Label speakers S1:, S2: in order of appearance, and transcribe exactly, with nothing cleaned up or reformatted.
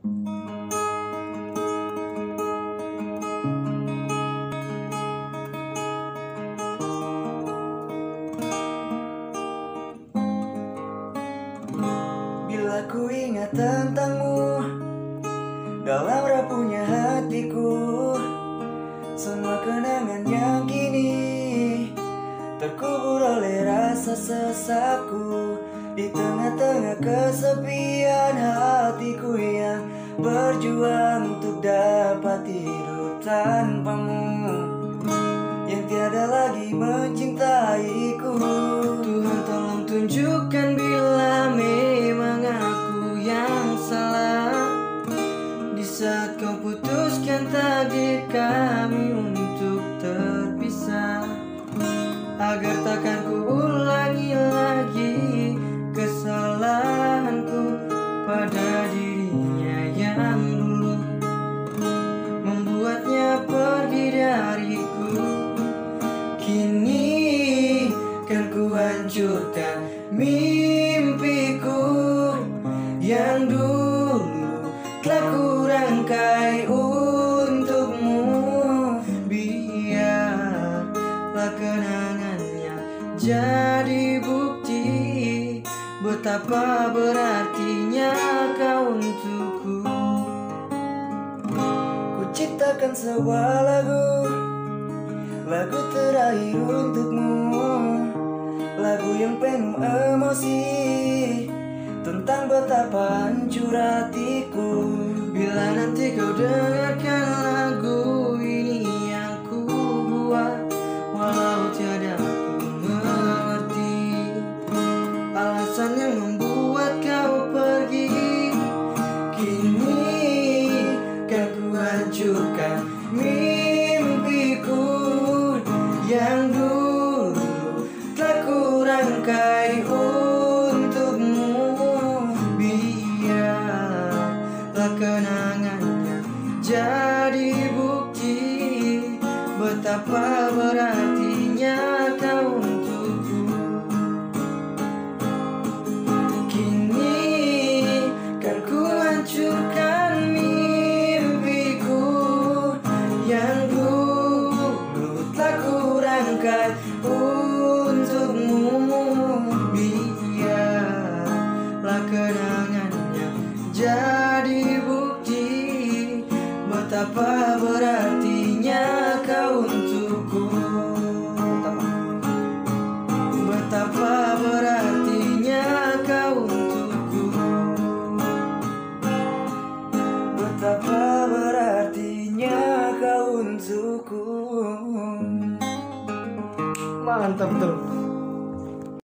S1: Bila ku ingat tentangmu dalam rapuhnya hatiku, semua kenangan yang kini terkubur oleh rasa sesakku. Di tengah-tengah kesepian hatiku yang berjuang untuk dapat hidup tanpamu, yang tiada lagi mencintaiku. Tuhan tolong tunjukkan bila memang aku yang salah, di saat kau putuskan takdir kami untuk terpisah, agar takkan ku ulangi lagi kesalahanku pada dirinya yang dulu membuatnya pergi dariku. Kini kan ku hancurkan mimpiku yang dulu telah ku rangkai untukmu. Biarlah kenangannya jadi bukti betapa berartinya kau untukku. Ku ciptakan sebuah lagu, lagu terakhir untukmu, lagu yang penuh emosi tentang betapa hancur hatiku. Bila nanti kau dengarkan lagu ini yang ku buat, walau tiada ku mengerti alasan yang membuat kau pergi, kini kan ku hancurkan mimpiku yang dulu telah ku rangkai untukmu. Biarlah kenangannya jadi bukti betapa berartinya kau untukku. Kini kan ku hancurkan mimpiku yang dulu telah ku rangkai untukmu. Biarlah kenangannya jadi bukti betapa berartinya kau untukku. Betapa berartinya kau untukku. Betapa berartinya kau untukku. Mantap tuh.